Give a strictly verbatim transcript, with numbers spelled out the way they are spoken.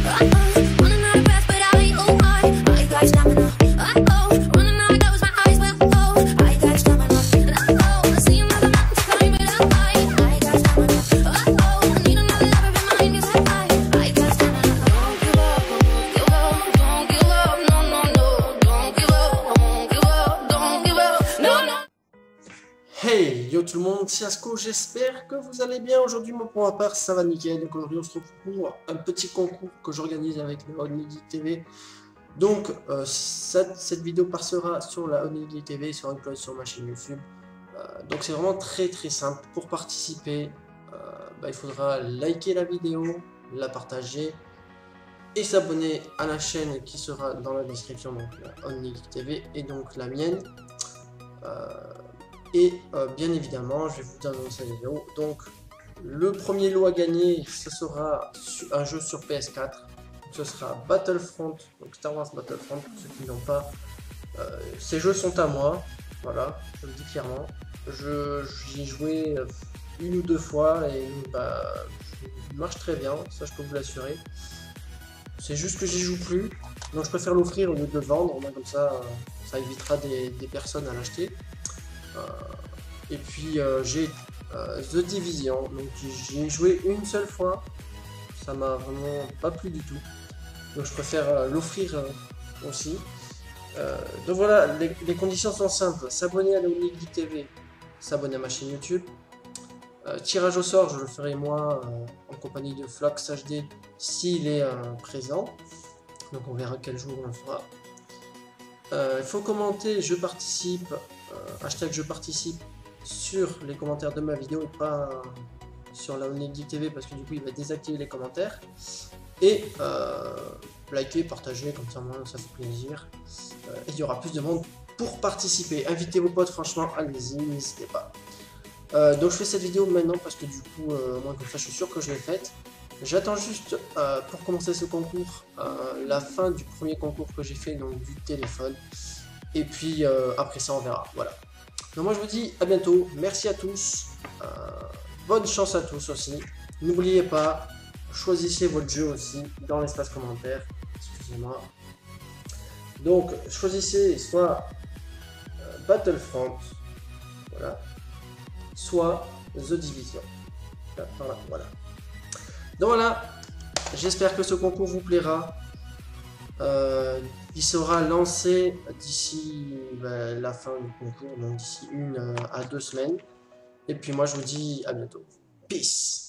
Hey, yo tout le monde, c'est Asco, j'espère que vous allez bien. Aujourd'hui, moi pour ma part, ça va nickel. Donc aujourd'hui, on se retrouve pour un petit concours que j'organise avec le Only Geek T V. Donc, euh, cette, cette vidéo passera sur la Only Geek T V, sur une sur ma chaîne YouTube. Euh, donc c'est vraiment très très simple. Pour participer, euh, bah, il faudra liker la vidéo, la partager et s'abonner à la chaîne qui sera dans la description, donc la Only Geek T V et donc la mienne. Euh, Et euh, bien évidemment, je vais vous annoncer la vidéo. Donc, le premier lot à gagner, ce sera un jeu sur P S quatre. Ce sera Battlefront, donc Star Wars Battlefront, pour ceux qui n'ont pas. Euh, ces jeux sont à moi, voilà, je le dis clairement. J'y ai joué une ou deux fois et bah, il marche très bien, ça je peux vous l'assurer. C'est juste que j'y joue plus, donc je préfère l'offrir au lieu de le vendre, comme ça, ça évitera des, des personnes à l'acheter. Euh, et puis euh, j'ai euh, The Division, donc j'ai joué une seule fois, ça m'a vraiment pas plu du tout, donc je préfère euh, l'offrir euh, aussi. Euh, donc voilà, les, les conditions sont simples: s'abonner à la Only Geek T V, s'abonner à ma chaîne YouTube. Euh, tirage au sort, je le ferai moi euh, en compagnie de Flox H D s'il est euh, présent, donc on verra quel jour on le fera. Euh, il faut commenter je participe, euh, hashtag je participe sur les commentaires de ma vidéo et pas euh, sur la Only Geek T V, parce que du coup il va désactiver les commentaires. Et euh, liker, partager, comme ça moi ça fait plaisir. Euh, et il y aura plus de monde pour participer. Invitez vos potes, franchement, allez-y, n'hésitez pas. Euh, donc je fais cette vidéo maintenant parce que du coup, euh, moi comme ça je suis sûr que je l'ai faite. J'attends juste euh, pour commencer ce concours, euh, la fin du premier concours que j'ai fait, donc du téléphone. Et puis euh, après ça on verra, voilà. Donc moi je vous dis à bientôt, merci à tous, euh, bonne chance à tous aussi. N'oubliez pas, choisissez votre jeu aussi dans l'espace commentaire, excusez-moi. Donc choisissez soit euh, Battlefront, voilà, soit The Division. Là, voilà, voilà. Donc voilà, j'espère que ce concours vous plaira. Euh, il sera lancé d'ici ben, la fin du concours, donc d'ici une à deux semaines. Et puis moi je vous dis à bientôt. Peace.